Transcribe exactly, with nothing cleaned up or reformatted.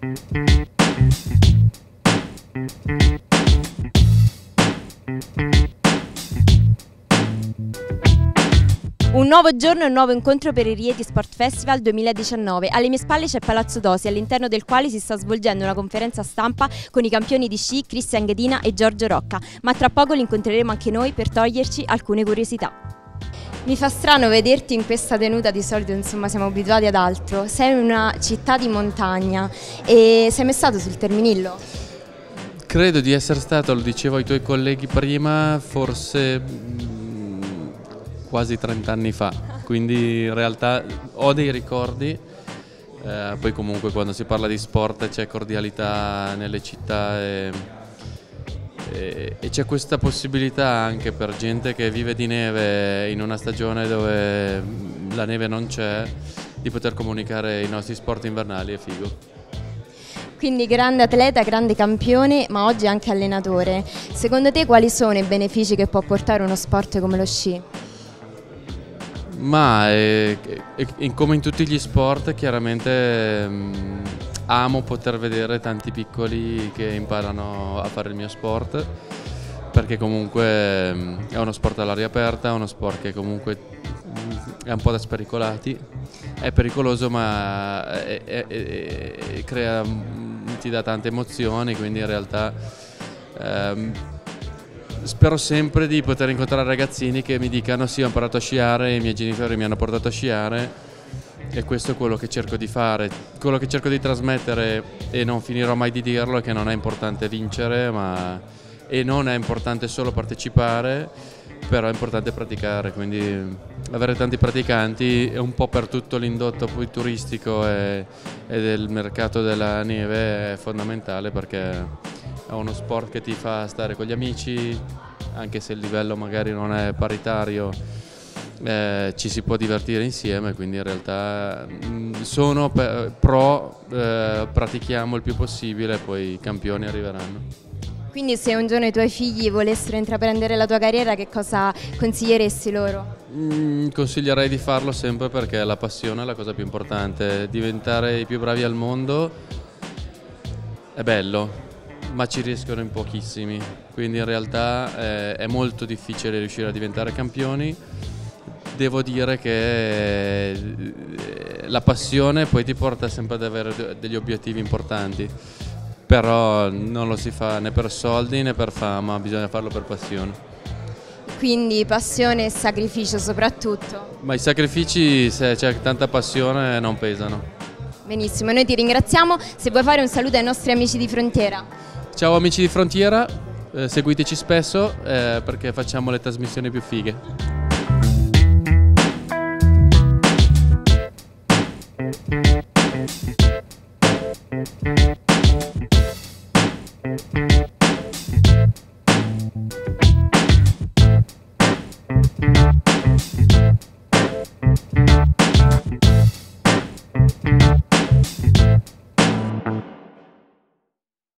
Un nuovo giorno e un nuovo incontro per il Rieti Sport Festival duemiladiciannove. Alle mie spalle c'è Palazzo Tosi, all'interno del quale si sta svolgendo una conferenza stampa con i campioni di sci Cristian Ghedina e Giorgio Rocca, ma tra poco li incontreremo anche noi per toglierci alcune curiosità. Mi fa strano vederti in questa tenuta, di solito insomma siamo abituati ad altro. Sei in una città di montagna e sei mai stato sul Terminillo? Credo di essere stato, lo dicevo ai tuoi colleghi prima, forse quasi trent'anni fa, quindi in realtà ho dei ricordi, eh, poi comunque quando si parla di sport c'è cordialità nelle città e, e, e c'è questa possibilità anche per gente che vive di neve in una stagione dove la neve non c'è, di poter comunicare i nostri sport invernali. È figo. Quindi grande atleta, grande campione, ma oggi anche allenatore. Secondo te quali sono i benefici che può portare uno sport come lo sci? Ma è, è, è come in tutti gli sport, chiaramente mh, amo poter vedere tanti piccoli che imparano a fare il mio sport, perché comunque mh, è uno sport all'aria aperta, è uno sport che comunque mh, è un po' da spericolati, è pericoloso ma è, è, è, è, crea, mh, ti dà tante emozioni, quindi in realtà ehm, spero sempre di poter incontrare ragazzini che mi dicano sì, ho imparato a sciare, i miei genitori mi hanno portato a sciare e questo è quello che cerco di fare. Quello che cerco di trasmettere, e non finirò mai di dirlo, è che non è importante vincere, ma e non è importante solo partecipare, però è importante praticare, quindi avere tanti praticanti è un po' per tutto l'indotto poi turistico e, e del mercato della neve è fondamentale, perché è uno sport che ti fa stare con gli amici, anche se il livello magari non è paritario, eh, ci si può divertire insieme, quindi in realtà mh, sono per, pro, eh, pratichiamo il più possibile, poi i campioni arriveranno. Quindi se un giorno i tuoi figli volessero intraprendere la tua carriera, che cosa consiglieresti loro? Mm, consiglierei di farlo sempre, perché la passione è la cosa più importante. Diventare i più bravi al mondo è bello, ma ci riescono in pochissimi, quindi in realtà eh, è molto difficile riuscire a diventare campioni. Devo dire che eh, la passione poi ti porta sempre ad avere degli obiettivi importanti, però non lo si fa né per soldi né per fama, bisogna farlo per passione. Quindi passione e sacrificio soprattutto. Ma i sacrifici, se c'è tanta passione, non pesano. Benissimo, noi ti ringraziamo. Se vuoi fare un saluto ai nostri amici di Frontiera. Ciao amici di Frontiera, eh, seguiteci spesso eh, perché facciamo le trasmissioni più fighe.